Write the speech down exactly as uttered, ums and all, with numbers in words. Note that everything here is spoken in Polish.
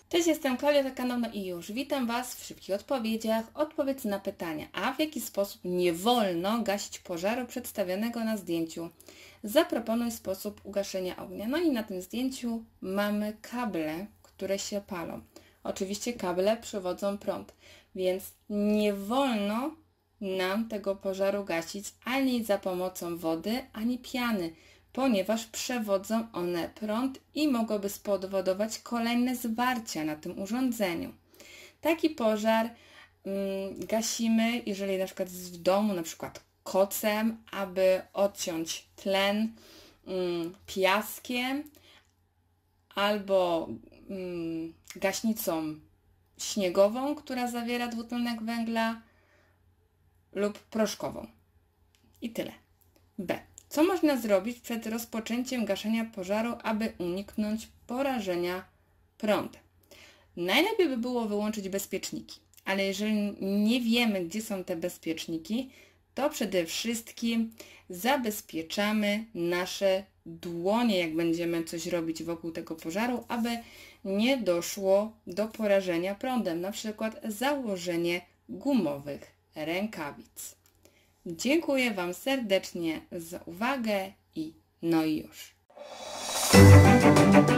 Cześć, jestem Klaudia, to kanał No i już. Witam Was w szybkich odpowiedziach. Odpowiedz na pytania. A w jaki sposób nie wolno gasić pożaru przedstawionego na zdjęciu? Zaproponuj sposób ugaszenia ognia. No i na tym zdjęciu mamy kable, które się palą. Oczywiście kable przewodzą prąd, więc nie wolno nam tego pożaru gasić ani za pomocą wody, ani piany, ponieważ przewodzą one prąd i mogłoby spowodować kolejne zwarcia na tym urządzeniu. Taki pożar mm, gasimy, jeżeli na przykład jest w domu, na przykład kocem, aby odciąć tlen, mm, piaskiem albo mm, gaśnicą śniegową, która zawiera dwutlenek węgla, lub proszkową. I tyle. B. Co można zrobić przed rozpoczęciem gaszenia pożaru, aby uniknąć porażenia prądem? Najlepiej by było wyłączyć bezpieczniki, ale jeżeli nie wiemy, gdzie są te bezpieczniki, to przede wszystkim zabezpieczamy nasze dłonie, jak będziemy coś robić wokół tego pożaru, aby nie doszło do porażenia prądem, na przykład założenie gumowych rękawic. Dziękuję Wam serdecznie za uwagę i no i już.